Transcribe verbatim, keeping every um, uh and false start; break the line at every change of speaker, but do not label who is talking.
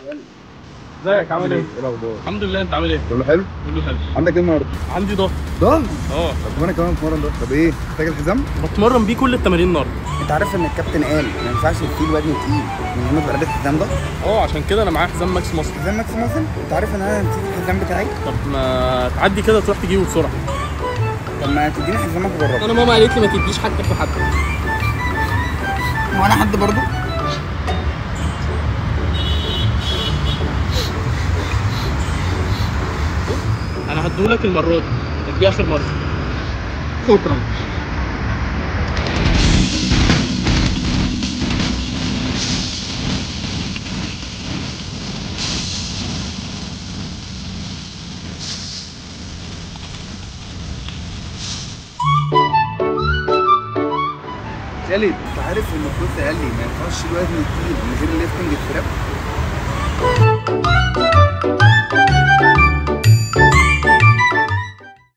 ازيك عامل ايه؟
ايه الاخبار؟
الحمد لله، انت عامل ايه؟
كله حلو؟
كله حلو.
عندك ايه النهارده؟
عندي ضغط.
ضغط؟
اه
طب وانا كمان بتمرن ضغط. طب ايه؟ محتاج الحزام؟
بتمرن بيه كل التمارين النهارده.
انت عارف ان الكابتن قال ما ينفعش تشيل وزن تقيل من غير ما تبقى لابس حزام ضغط؟
اه عشان كده انا معايا حزام ماكس مصر.
حزام ماكس مثلا؟ انت عارف ان انا نسيت الحزام بتاعي؟
طب ما تعدي كده تروح تجيبه بسرعه.
طب ما تديني حزامك اجربه.
انا ماما قالت لي ما تديش حاجتك لحد.
وانا حد برضو؟
انا هديهولك المره دي، دي اخر مره.
شكرا. خالد، انت عارف ان الدكتور قال لي ما ينفعش تشيل وزن تقيل من غير الليفتنج التراب؟